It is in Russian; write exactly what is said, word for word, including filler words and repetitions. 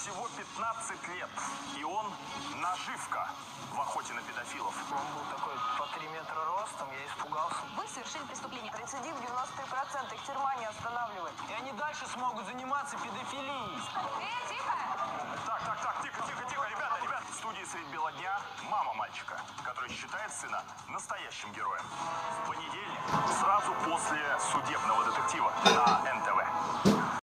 всего пятнадцать лет, и он наживка в охоте на педофилов. Он был такой по три метра ростом, я испугался. Вы совершили преступление. Рецидив девяносто процентов, их тюрьма не останавливает. И они дальше смогут заниматься педофилией. Эй, тихо! Так, так, так, тихо, тихо, тихо, ребята, ребята. В студии «Средь бела дня» мама мальчика, который считает сына настоящим героем. В понедельник, сразу после судебного детектива на эн тэ вэ.